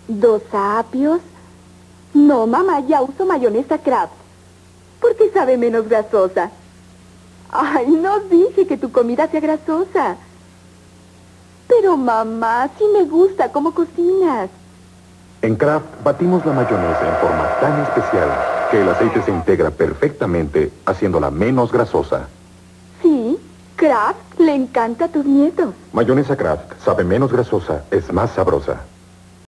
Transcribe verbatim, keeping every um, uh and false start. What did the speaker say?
¿Dos apios? No, mamá, ya uso mayonesa Kraft. Porque sabe menos grasosa. Ay, no dije que tu comida sea grasosa. Pero, mamá, sí me gusta cómo cocinas. En Kraft batimos la mayonesa en forma tan especial que el aceite se integra perfectamente, haciéndola menos grasosa. Sí, Kraft le encanta a tus nietos. Mayonesa Kraft sabe menos grasosa, es más sabrosa.